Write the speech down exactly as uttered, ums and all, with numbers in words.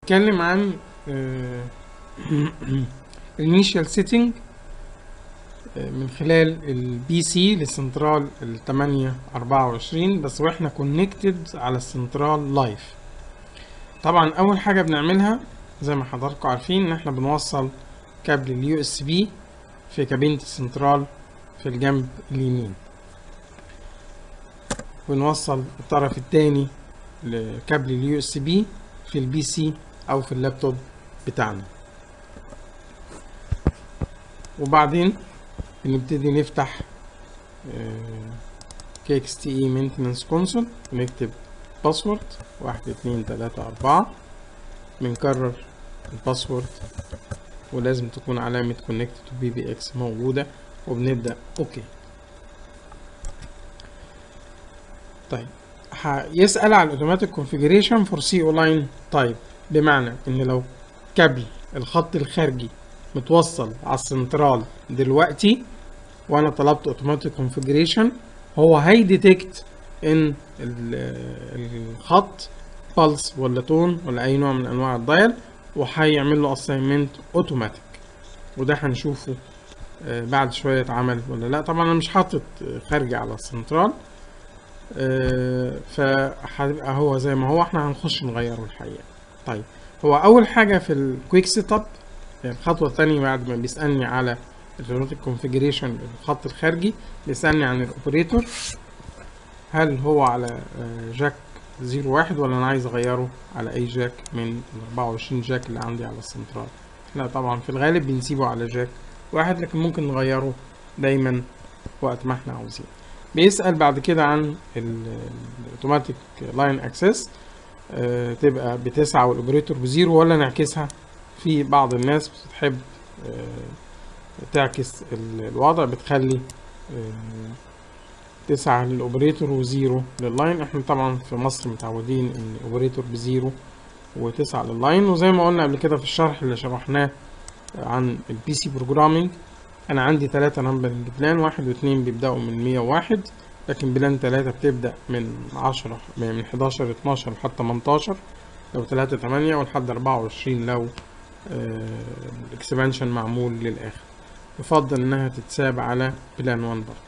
نتكلم عن initial setting من خلال البي سي للسنترال ال ثمانية أربعة وعشرين بس واحنا كونكتد على السنترال لايف. طبعا اول حاجه بنعملها زي ما حضراتكم عارفين ان احنا بنوصل كابل اليو اس بي في كابينة السنترال في الجنب اليمين، ونوصل الطرف الثاني لكابل اليو اس بي في البي سي او في اللابتوب بتاعنا. وبعدين بنبتدي نفتح كي اكس تي اي مينتنس كونسول ونكتب باسورد واحد اتنين تلاتة اربعة، بنكرر الباسورد ولازم تكون علامة كونكت تو بي بي اكس موجودة وبنبدأ اوكي. طيب يسأل على الاوتوماتيك كونفيجريشن فور سي او لاين تايب، بمعنى ان لو كابل الخط الخارجي متوصل على السنترال دلوقتي وانا طلبت اوتوماتيك كونفيجريشن، هو هيديتكت ان الخط بلس ولا تون ولا اي نوع من انواع الدايل وهيعمل له اساينمنت اوتوماتيك، وده هنشوفه بعد شويه اتعمل ولا لا. طبعا انا مش حاطط خارجي على السنترال، فهيبقى هو زي ما هو، احنا هنخش نغيره الحقيقه. طيب هو اول حاجه في الكويك سيت اب، يعني الخطوه الثانيه بعد ما بيسالني على الاوتوماتيك كونفيجريشن الخط الخارجي، بيسالني عن الاوبريتور، هل هو على جاك زيرو واحد ولا انا عايز اغيره على اي جاك من ال أربعة وعشرين جاك اللي عندي على السنترال. لا طبعا في الغالب بنسيبه على جاك واحد، لكن ممكن نغيره دايما وقت ما احنا عاوزين. بيسأل بعد كده عن الاوتوماتيك لاين اكسس، اه تبقى بتسعة والاوبريتور بزيرو ولا نعكسها. في بعض الناس بتحب اه تعكس الوضع، بتخلي اه تسعة للاوبريتور وزيرو لللاين. احنا طبعا في مصر متعودين ان اوبريتور بزيرو وتسعة لللاين، وزي ما قلنا قبل كده في الشرح اللي شرحناه عن البي سي بروجرامينج، انا عندي ثلاثة نمبرنج بلان، واحد واثنين بيبدأوا من مية وواحد، لكن بلان ثلاثة بتبدأ من عشرة من حداشر اتناشر لحد تمنتاشر لو ثلاثة تمانية، ولحد أربعة وعشرين لو الاكسبانشن معمول للآخر. يفضل انها تتساب على بلان واحد برضه.